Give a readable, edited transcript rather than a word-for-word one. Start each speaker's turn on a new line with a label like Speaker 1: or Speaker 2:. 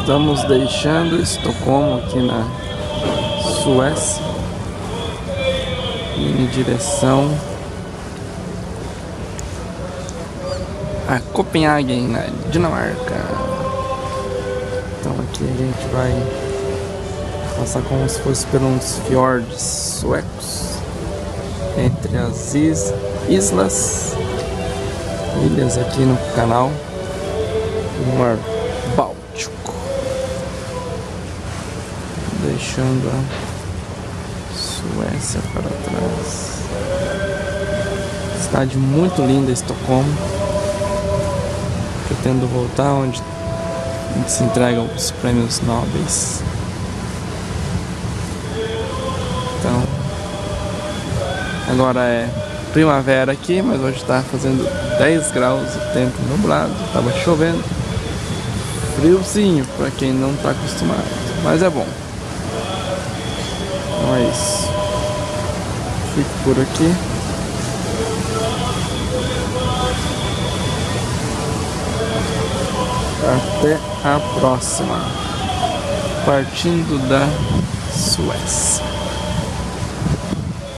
Speaker 1: Estamos deixando Estocolmo aqui na Suécia, indo em direção a Copenhague, na Dinamarca. Então aqui a gente vai passar como se fosse por uns fiordes suecos entre as ilhas aqui no canal do Mar Báltico, deixando a Suécia para trás. Cidade muito linda, Estocolmo. Pretendo voltar onde se entregam os prêmios nobres. Então, agora é primavera aqui, mas hoje está fazendo 10 graus, o tempo nublado, estava chovendo, friozinho para quem não está acostumado, mas é bom. Então é isso, fico por aqui. Até a próxima, partindo da Suécia.